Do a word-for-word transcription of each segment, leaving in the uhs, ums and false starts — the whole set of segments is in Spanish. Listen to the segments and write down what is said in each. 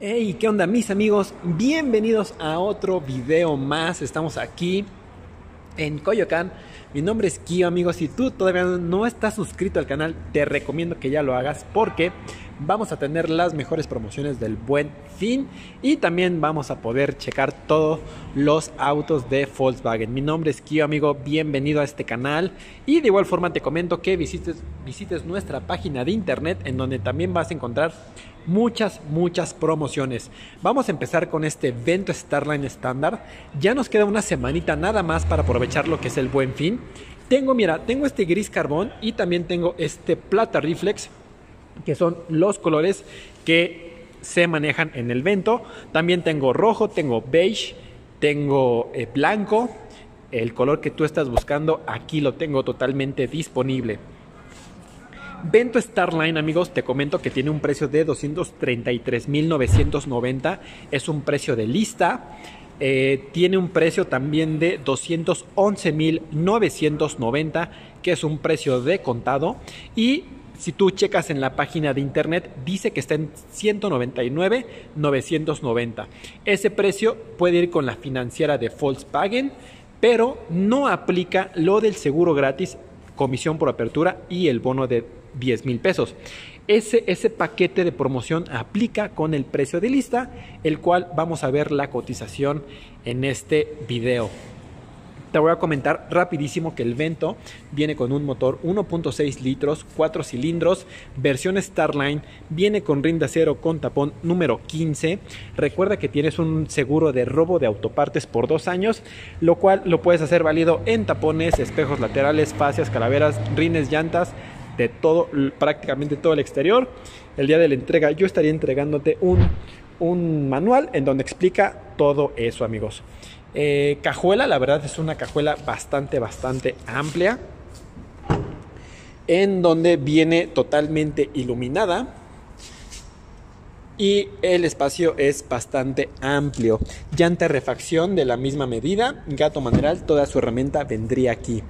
Hey, ¿qué onda mis amigos? Bienvenidos a otro video más. Estamos aquí en Coyoacán. Mi nombre es Kio, amigos. Si tú todavía no estás suscrito al canal, te recomiendo que ya lo hagas porque vamos a tener las mejores promociones del Buen Fin y también vamos a poder checar todos los autos de Volkswagen. Mi nombre es Kio, amigo. Bienvenido a este canal y de igual forma te comento que visites, visites nuestra página de internet en donde también vas a encontrar muchas, muchas promociones. Vamos a empezar con este Vento Starline estándar. Ya nos queda una semanita nada más para aprovechar lo que es el Buen Fin. Tengo, mira, tengo este gris carbón y también tengo este plata reflex, que son los colores que se manejan en el Vento. También tengo rojo, tengo beige, tengo eh, blanco. El color que tú estás buscando, aquí lo tengo totalmente disponible. Vento Starline, amigos, te comento que tiene un precio de doscientos treinta y tres mil novecientos noventa. Es un precio de lista. Eh, tiene un precio también de doscientos once mil novecientos noventa, que es un precio de contado. Y si tú checas en la página de internet, dice que está en ciento noventa y nueve mil novecientos noventa. Ese precio puede ir con la financiera de Volkswagen, pero no aplica lo del seguro gratis, comisión por apertura y el bono de diez mil pesos. Ese, ese paquete de promoción aplica con el precio de lista, el cual vamos a ver la cotización en este video. Te voy a comentar rapidísimo que el Vento viene con un motor uno punto seis litros, cuatro cilindros, versión Starline, viene con rin de acero con tapón número quince. Recuerda que tienes un seguro de robo de autopartes por dos años, lo cual lo puedes hacer válido en tapones, espejos laterales, fascias, calaveras, rines, llantas, de todo, prácticamente todo el exterior. El día de la entrega yo estaría entregándote un, un manual en donde explica todo eso, amigos. Eh, cajuela, la verdad es una cajuela bastante, bastante amplia, en donde viene totalmente iluminada y el espacio es bastante amplio. Llanta de refacción de la misma medida, gato maneral, toda su herramienta vendría aquí.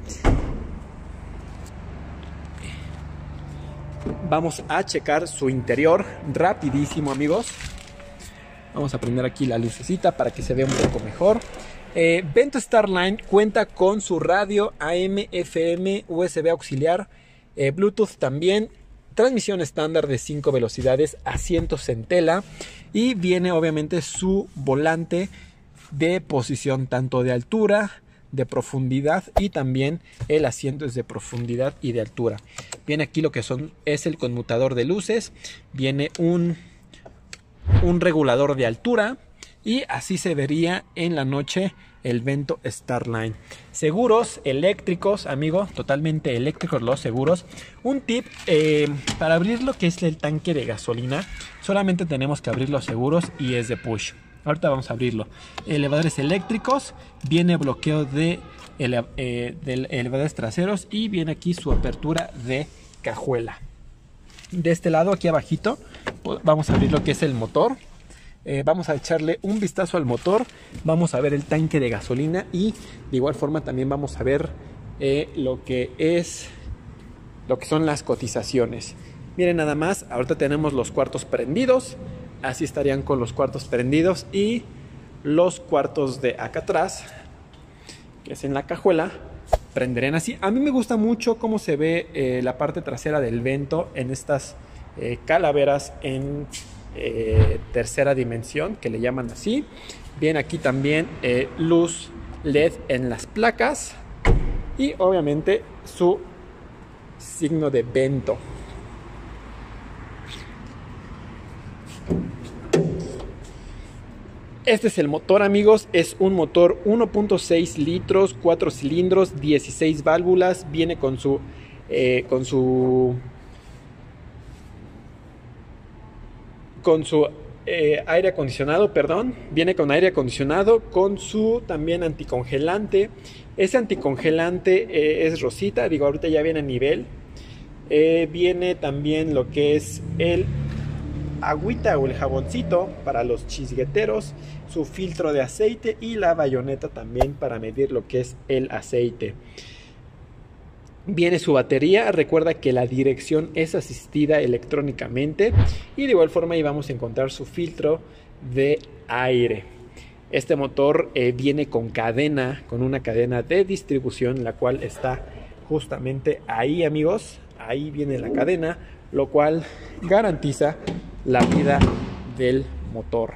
Vamos a checar su interior rapidísimo, amigos. Vamos a prender aquí la lucecita para que se vea un poco mejor. Eh, Vento Starline cuenta con su radio A M, F M, U S B auxiliar, eh, Bluetooth también, transmisión estándar de cinco velocidades, asientos en tela y viene obviamente su volante de posición tanto de altura, de profundidad, y también el asiento es de profundidad y de altura. Viene aquí lo que son es el conmutador de luces, viene un, un regulador de altura y así se vería en la noche el Vento Starline. Seguros eléctricos, amigo, totalmente eléctricos los seguros. Un tip, eh, para abrir lo que es el tanque de gasolina solamente tenemos que abrir los seguros y es de push. Ahorita vamos a abrirlo. Elevadores eléctricos, viene bloqueo de, ele eh, de elevadores traseros y viene aquí su apertura de cajuela. De este lado, aquí abajito, vamos a abrir lo que es el motor. Eh, vamos a echarle un vistazo al motor, vamos a ver el tanque de gasolina y de igual forma también vamos a ver eh, lo que es lo que son las cotizaciones. Miren nada más, ahorita tenemos los cuartos prendidos. Así estarían con los cuartos prendidos y los cuartos de acá atrás, que es en la cajuela, prenderían así. A mí me gusta mucho cómo se ve eh, la parte trasera del Vento en estas eh, calaveras en eh, tercera dimensión, que le llaman así. Viene aquí también eh, luz L E D en las placas y obviamente su signo de Vento. Este es el motor, amigos, es un motor uno punto seis litros, cuatro cilindros, dieciséis válvulas, viene con su eh, con su con su eh, aire acondicionado, perdón, viene con aire acondicionado, con su también anticongelante. Ese anticongelante eh, es rosita, digo, ahorita ya viene a nivel. Eh, viene también lo que es el agüita o el jaboncito para los chisgueteros, su filtro de aceite y la bayoneta también para medir lo que es el aceite. Viene su batería, recuerda que la dirección es asistida electrónicamente y de igual forma ahí vamos a encontrar su filtro de aire. Este motor eh, viene con cadena, con una cadena de distribución, la cual está justamente ahí, amigos. Ahí viene la cadena, lo cual garantiza la vida del motor.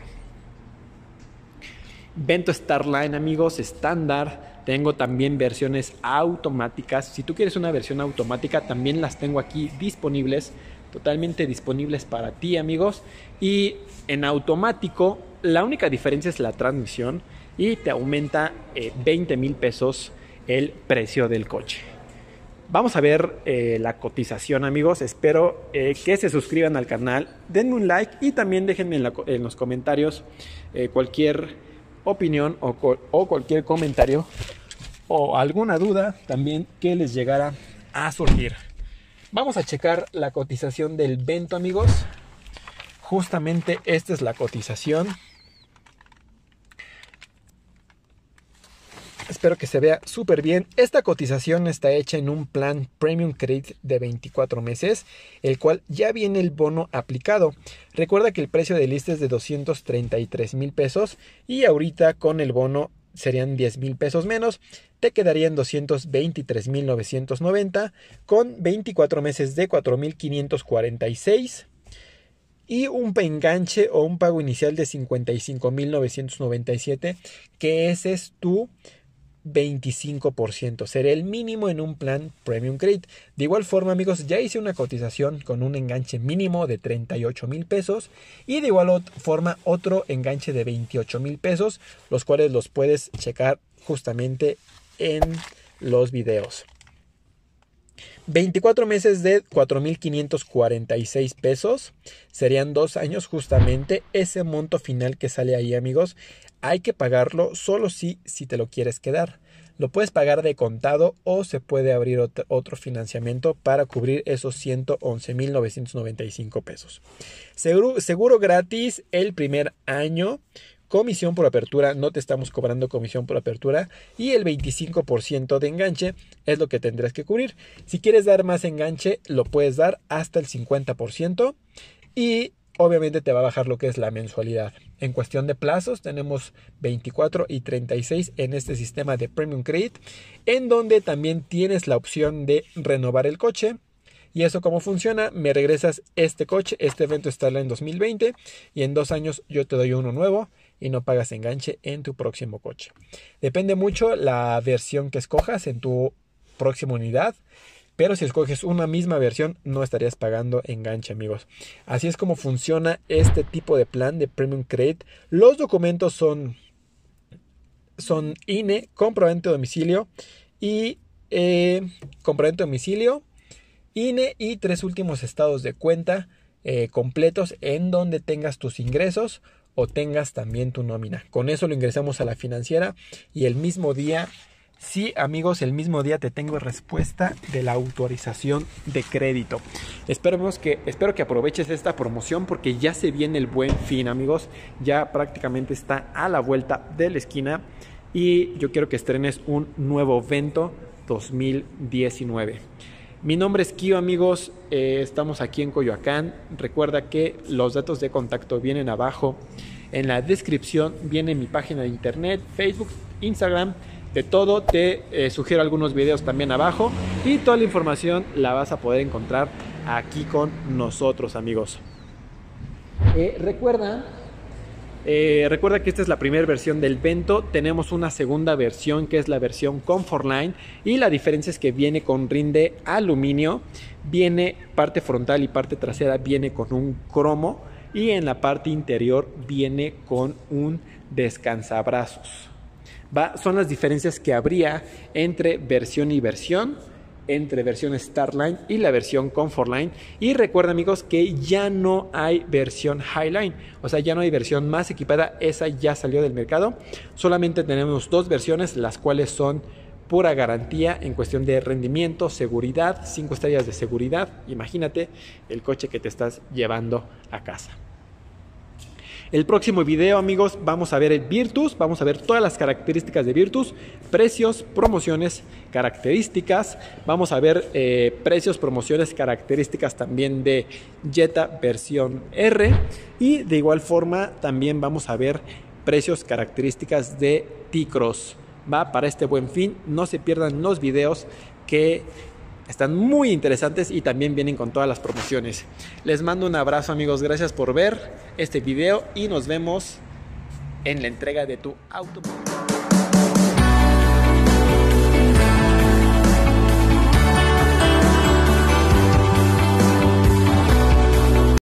Vento Starline, amigos, estándar. Tengo también versiones automáticas. Si tú quieres una versión automática, también las tengo aquí disponibles, totalmente disponibles para ti, amigos. Y en automático, la única diferencia es la transmisión y te aumenta eh, veinte mil pesos el precio del coche. Vamos a ver eh, la cotización, amigos. Espero eh, que se suscriban al canal, denme un like y también déjenme en, la, en los comentarios eh, cualquier opinión o, o cualquier comentario o alguna duda también que les llegara a surgir. Vamos a checar la cotización del Vento, amigos. Justamente esta es la cotización. Espero que se vea súper bien. Esta cotización está hecha en un plan Premium Credit de veinticuatro meses, el cual ya viene el bono aplicado. Recuerda que el precio de lista es de doscientos treinta y tres mil pesos y ahorita con el bono serían diez mil pesos menos. Te quedarían doscientos veintitrés mil novecientos noventa con veinticuatro meses de cuatro mil quinientos cuarenta y seis. Y un enganche o un pago inicial de cincuenta y cinco mil novecientos noventa y siete, que ese es tu veinticinco por ciento. Será el mínimo en un plan Premium Credit. De igual forma, amigos, ya hice una cotización con un enganche mínimo de treinta y ocho mil pesos y de igual forma otro enganche de veintiocho mil pesos, los cuales los puedes checar justamente en los videos. veinticuatro meses de cuatro mil quinientos cuarenta y seis pesos. Serían dos años justamente. Ese monto final que sale ahí, amigos, hay que pagarlo solo si, si te lo quieres quedar. Lo puedes pagar de contado o se puede abrir otro, otro financiamiento para cubrir esos ciento once mil novecientos noventa y cinco pesos. Seguro, seguro gratis el primer año. Comisión por apertura, no te estamos cobrando comisión por apertura y el veinticinco por ciento de enganche es lo que tendrás que cubrir. Si quieres dar más enganche, lo puedes dar hasta el cincuenta por ciento y obviamente te va a bajar lo que es la mensualidad. En cuestión de plazos tenemos veinticuatro y treinta y seis en este sistema de Premium Credit, en donde también tienes la opción de renovar el coche. ¿Y eso cómo funciona? Me regresas este coche, este Vento Starline dos mil veinte y en dos años yo te doy uno nuevo y no pagas enganche en tu próximo coche. Depende mucho la versión que escojas en tu próxima unidad, pero si escoges una misma versión no estarías pagando enganche, amigos. Así es como funciona este tipo de plan de Premium Credit. Los documentos son, son I N E, comprobante de domicilio y eh, comprobante de domicilio, I N E y tres últimos estados de cuenta eh, completos en donde tengas tus ingresos o tengas también tu nómina. Con eso lo ingresamos a la financiera y el mismo día, sí, amigos, el mismo día te tengo respuesta de la autorización de crédito. Esperemos que, espero que aproveches esta promoción porque ya se viene el Buen Fin, amigos. Ya prácticamente está a la vuelta de la esquina y yo quiero que estrenes un nuevo Vento dos mil diecinueve. Mi nombre es Kio, amigos, eh, estamos aquí en Coyoacán. Recuerda que los datos de contacto vienen abajo. En la descripción viene mi página de internet, Facebook, Instagram, de todo. Te eh, sugiero algunos videos también abajo y toda la información la vas a poder encontrar aquí con nosotros, amigos. Eh, recuerda... Eh, recuerda que esta es la primera versión del Vento. Tenemos una segunda versión que es la versión Comfortline y la diferencia es que viene con rinde aluminio, viene parte frontal y parte trasera viene con un cromo y en la parte interior viene con un descansabrazos. Va, son las diferencias que habría entre versión y versión, entre versión Starline y la versión Comfortline. Y recuerda, amigos, que ya no hay versión Highline, o sea, ya no hay versión más equipada, esa ya salió del mercado. Solamente tenemos dos versiones, las cuales son pura garantía en cuestión de rendimiento, seguridad, cinco estrellas de seguridad. Imagínate el coche que te estás llevando a casa. El próximo video, amigos, vamos a ver el Virtus, vamos a ver todas las características de Virtus, precios, promociones, características, vamos a ver eh, precios, promociones, características también de Jetta versión R, y de igual forma también vamos a ver precios, características de T-Cross. Va para este Buen Fin, no se pierdan los videos que están muy interesantes y también vienen con todas las promociones. Les mando un abrazo, amigos, gracias por ver este video y nos vemos en la entrega de tu auto.